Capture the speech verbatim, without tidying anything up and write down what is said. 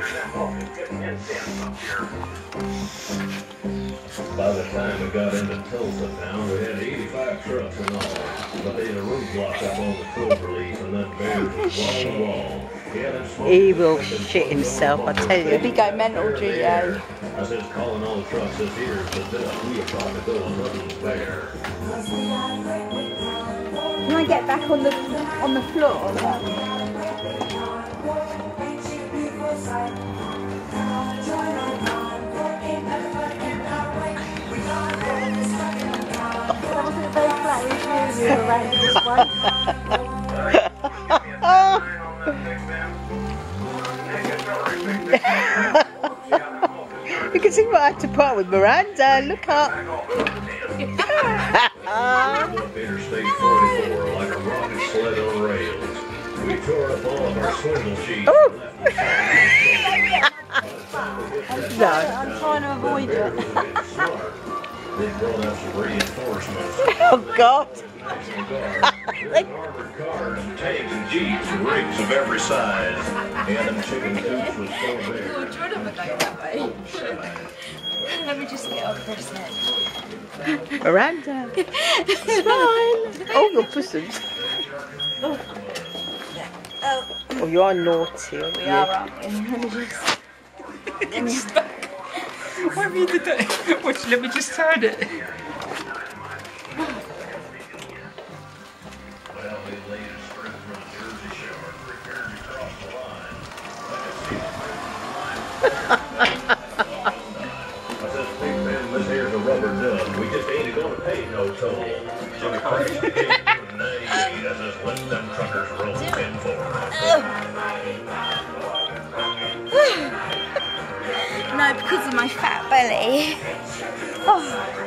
By the time we got into Tulsa town, we had eighty-five trucks in all. But they had a roadblock up on the Cloverleaf, and that bear was wall to wall. He will shit himself, I tell you. He'll be going mental, G A. I said, calling all the trucks this here is the death. We are trying to go on the bear. Can I get back on the on the floor? That wasn't very flat. You were around this one. You can see what I had to part with Miranda. Look up. Interstate forty-four like a rocket sled on rails. We tore up all of our swindle sheets. Oh. No. I'm trying to avoid it. They brought up some reinforcements. Oh God. Armored cars, tanks, and jeeps, and rigs of every size. And them chicken coops was so big. Oh, do you want to go that way? Let me just get up for a sec. Miranda. Smile. Oh, your pussums. Oh. Oh, you are naughty, aren't We you? are, aren't we? Let me just... It's stuck. What have you done? Watch, let me just turn it. Well, we laid a strip from the Jersey Shore, prepared to cross the line. I said, big man, this here's a rubber duck. We just ain't gonna pay no toll. So we crashed the gate with ninety-eight as us let them truckers roll in for us. No, because of my fat belly. Oh.